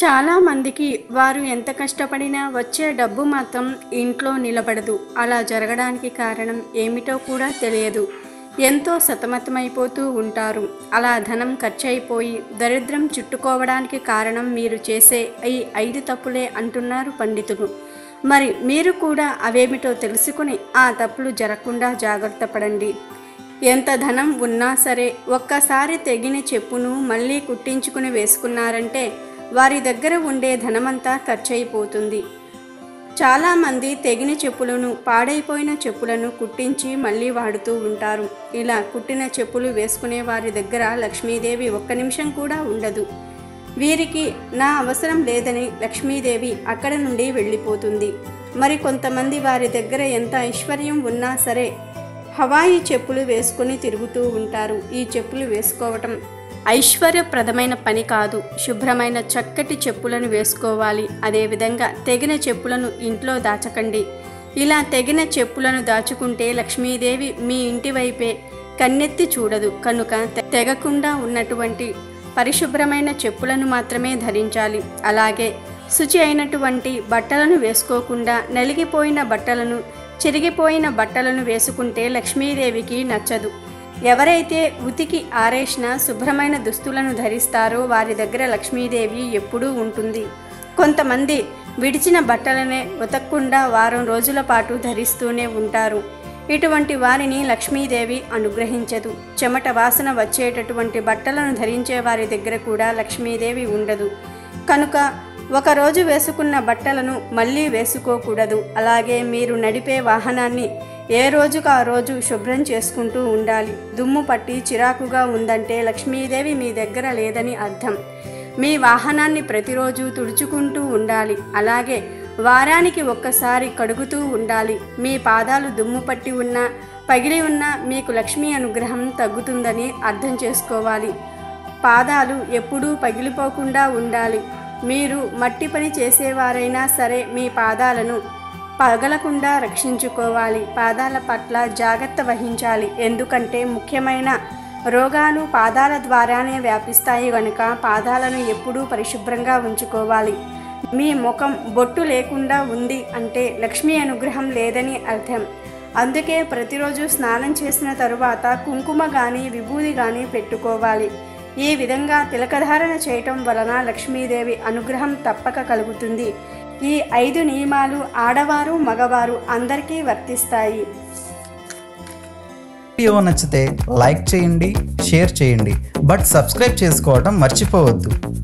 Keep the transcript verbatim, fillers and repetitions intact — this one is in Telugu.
చాలామందికి వారు ఎంత కష్టపడినా వచ్చే డబ్బు మాత్రం ఇంట్లో నిలబడదు. అలా జరగడానికి కారణం ఏమిటో కూడా తెలియదు. ఎంతో సతమతమైపోతూ ఉంటారు. అలా ధనం ఖర్చయిపోయి దరిద్రం చుట్టుకోవడానికి కారణం మీరు చేసే ఈ ఐదు తప్పులే అంటున్నారు పండితులు. మరి మీరు కూడా అవేమిటో తెలుసుకుని ఆ తప్పులు జరగకుండా జాగ్రత్త పడండి. ఎంత ధనం ఉన్నా సరే ఒక్కసారి తెగిన చెప్పును మళ్ళీ కుట్టించుకుని వేసుకున్నారంటే వారి దగ్గర ఉండే ధనమంతా ఖర్చయిపోతుంది. చాలామంది తెగిన చెప్పులను, పాడైపోయిన చెప్పులను కుట్టించి మళ్ళీ వాడుతూ ఉంటారు. ఇలా కుట్టిన చెప్పులు వేసుకునే వారి దగ్గర లక్ష్మీదేవి ఒక్క నిమిషం కూడా ఉండదు. వీరికి నా అవసరం లేదని లక్ష్మీదేవి అక్కడ నుండి వెళ్ళిపోతుంది. మరి కొంతమంది వారి దగ్గర ఎంత ఐశ్వర్యం ఉన్నా సరే హవాయి చెప్పులు వేసుకుని తిరుగుతూ ఉంటారు. ఈ చెప్పులు వేసుకోవటం ఐశ్వర్యప్రదమైన పని కాదు. శుభ్రమైన చక్కటి చెప్పులను వేసుకోవాలి. అదేవిధంగా తెగిన చెప్పులను ఇంట్లో దాచకండి. ఇలా తెగిన చెప్పులను దాచుకుంటే లక్ష్మీదేవి మీ ఇంటి వైపే కన్నెత్తి చూడదు. కనుక తెగకుండా ఉన్నటువంటి పరిశుభ్రమైన చెప్పులను మాత్రమే ధరించాలి. అలాగే శుచి అయినటువంటి బట్టలను వేసుకోకుండా నలిగిపోయిన బట్టలను, చిరిగిపోయిన బట్టలను వేసుకుంటే లక్ష్మీదేవికి నచ్చదు. ఎవరైతే ఉతికి ఆరేసిన శుభ్రమైన దుస్తులను ధరిస్తారో వారి దగ్గర లక్ష్మీదేవి ఎప్పుడూ ఉంటుంది. కొంతమంది విడిచిన బట్టలనే ఉతకకుండా వారం రోజుల పాటు ధరిస్తూనే ఉంటారు. ఇటువంటి వారిని లక్ష్మీదేవి అనుగ్రహించదు. చెమట వాసన వచ్చేటటువంటి బట్టలను ధరించే వారి దగ్గర కూడా లక్ష్మీదేవి ఉండదు. కనుక ఒకరోజు వేసుకున్న బట్టలను మళ్ళీ వేసుకోకూడదు. అలాగే మీరు నడిపే వాహనాన్ని ఏ రోజుకు ఆ రోజు శుభ్రం చేసుకుంటూ ఉండాలి. దుమ్ము పట్టి చిరాకుగా ఉందంటే లక్ష్మీదేవి మీ దగ్గర లేదని అర్థం. మీ వాహనాన్ని ప్రతిరోజు తుడుచుకుంటూ ఉండాలి. అలాగే వారానికి ఒక్కసారి కడుగుతూ ఉండాలి. మీ పాదాలు దుమ్ము పట్టి ఉన్నా, పగిలి ఉన్నా మీకు లక్ష్మీ అనుగ్రహం తగ్గుతుందని అర్థం చేసుకోవాలి. పాదాలు ఎప్పుడూ పగిలిపోకుండా ఉండాలి. మీరు మట్టి పని చేసేవారైనా సరే మీ పాదాలను పగలకుండా రక్షించుకోవాలి. పాదాల పట్ల జాగ్రత్త వహించాలి. ఎందుకంటే ముఖ్యమైన రోగాలు పాదాల ద్వారానే వ్యాపిస్తాయి కనుక పాదాలను ఎప్పుడూ పరిశుభ్రంగా ఉంచుకోవాలి. మీ ముఖం బొట్టు లేకుండా ఉంది అంటే లక్ష్మీ అనుగ్రహం లేదని అర్థం. అందుకే ప్రతిరోజు స్నానం చేసిన తరువాత కుంకుమ కానీ విభూది కానీ పెట్టుకోవాలి. ఈ విధంగా తిలకధారణ చేయటం వలన లక్ష్మీదేవి అనుగ్రహం తప్పక కలుగుతుంది. ఈ ఐదు నియమాలు ఆడవారు, మగవారు అందరికీ వర్తిస్తాయి. వీడియో నచ్చితే లైక్ చేయండి, షేర్ చేయండి, బట్ సబ్స్క్రైబ్ చేసుకోవడం మర్చిపోవద్దు.